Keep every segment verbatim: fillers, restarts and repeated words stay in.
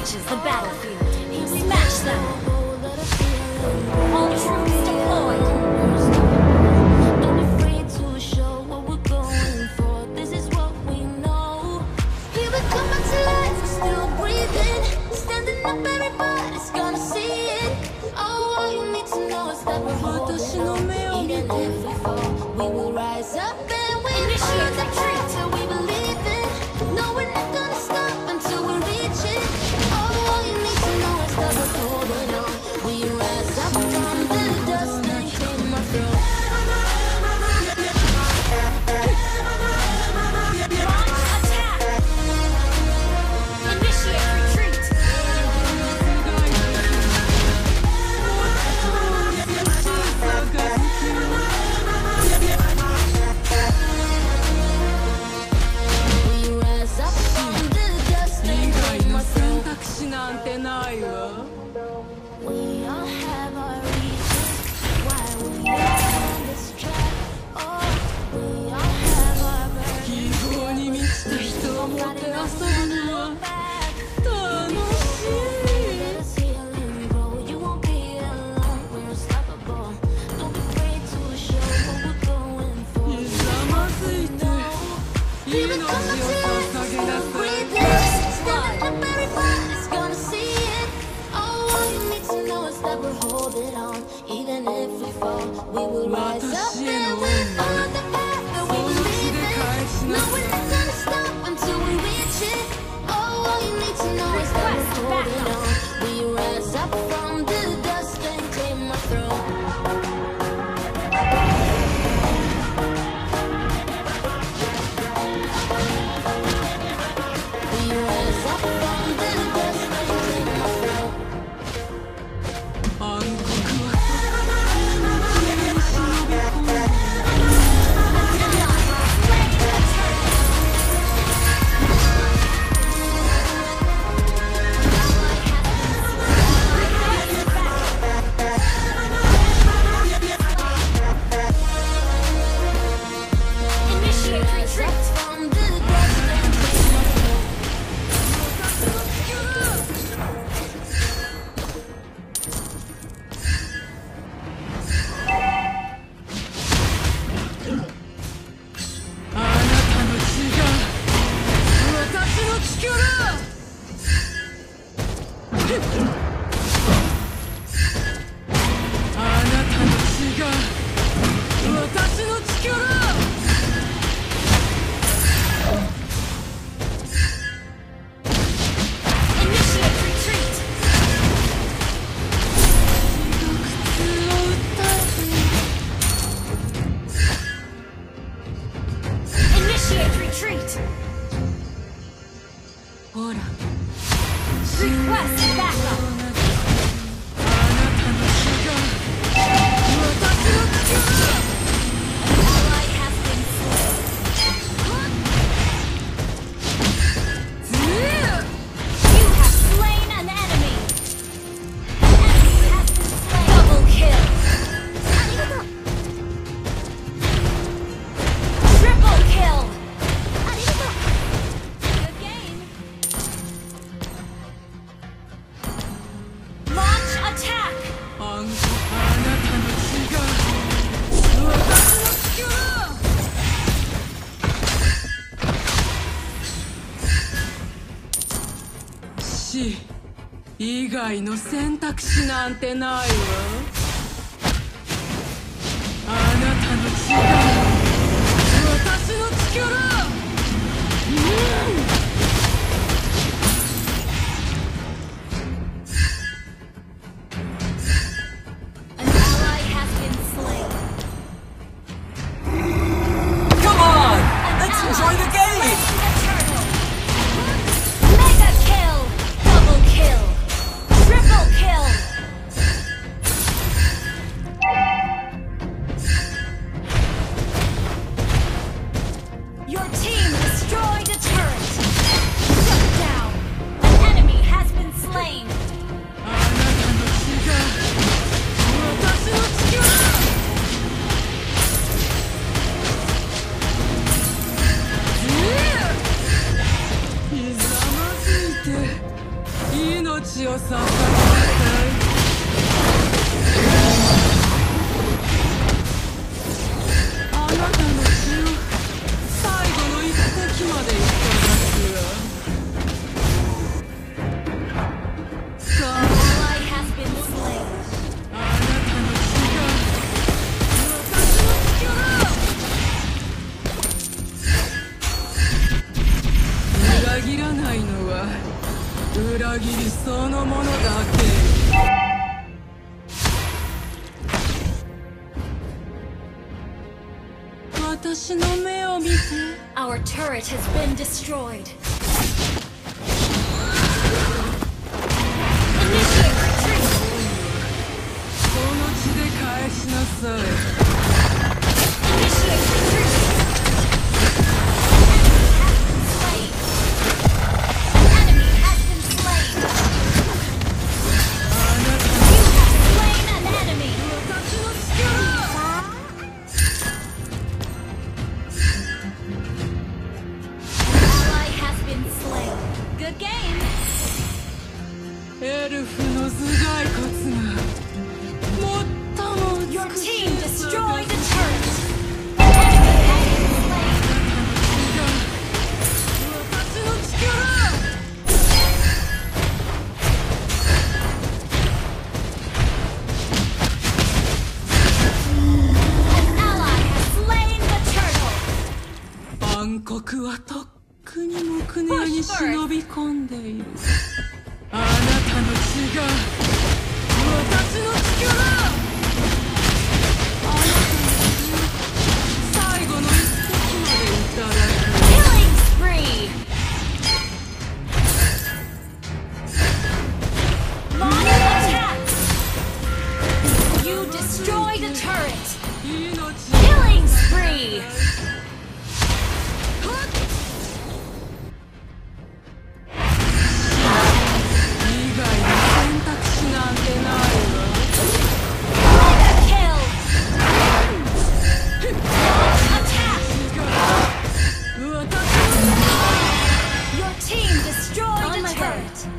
reaches the battlefield. Smash them! All troops deployed! Don't be afraid to show what we're going for. This is what we know. Here we come back to life, we're still breathing. Standing up, everybody's gonna see it. Oh, all you need to know is that we're holding on. Even if we fall, we will rise up and we initiate the retreat till we believe it. No, we're not gonna stop until we reach it. Oh, all you need to know is that we're holding on. We rise up from the dust and claim our throne. Launch attack! Initiate retreat! We rise up from the dust and claim our throne. 選択肢なんてないわ。 We all have our reasons why we are on this track. Oh, we all have our burdens. 希望に満ちた人をもてあそぶのは楽しい。 Let us heal and grow. You won't be alone. We're unstoppable. Don't be afraid to show what we're going for. ひざまずいて命を捧げなさい。 Standing up, everybody's gonna see it. Oh, all you need to know is that we're holding on. Even if we fall, we will rise up and we'll follow the path that we believe in. No, we're not gonna stop until we reach it. Oh, all you need to know is that we're holding on. We rise up from the dust and claim our throne. We rise up from the dust and claim our throne. 暗黒は忍び込む。 Initiate retreat! From the dust and claim our throne. あなたの血が私の力。 あなたの血が私の力。 Initiate retreat! 苦痛を訴えて Initiate retreat! ほら Request backup! あなたの血が私の力。 An ally has been slain. You have slain an enemy! An enemy has been slain! Double kill! Triple kill! Good game! Launch attack! あんあなたの血が私の力。 死以外の選択肢なんてないわ。あなたの血が私の力。うん An ally has been slain. Come on! Let's enjoy the game! Mega kill! Double kill! Triple kill! Your 命を捧げなさい。あなたの血を最後の一滴までいただくわ。さあ、 Ally has been slain. あなたの血が私の力。裏切らないのは裏切りそのものだけ。私の目を見て。 Our turret has been destroyed. Initiate retreat. この血で返しなさい。 Initiate retreat. Enemy has been slain. Enemy has been slain. あなた You have slain an enemy. 私の力。 Ally has been slain. Good game. エルフの頭蓋骨が最も美しい Your team destroyed a turret. Enemy has been slain. 私の力。 An ally has slain the turtle. 暗黒はとっくに木のに忍び込んでいる。あなたの血が私の力。あなたの血を最後の一滴までいただく。 Killing spree. Launch attack. You destroyed a turret. 命 Killing spree. 以外に選択肢なんてないわ。 Mega kill. Attack. 私 Your team destroyed a turret.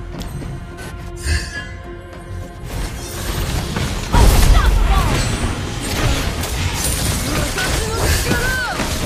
Unstoppable. 私の力。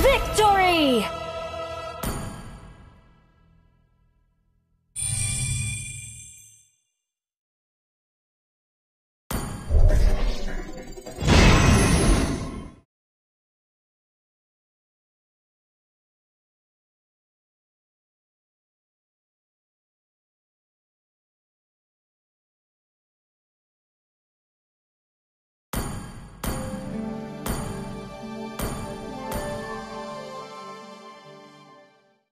Victory!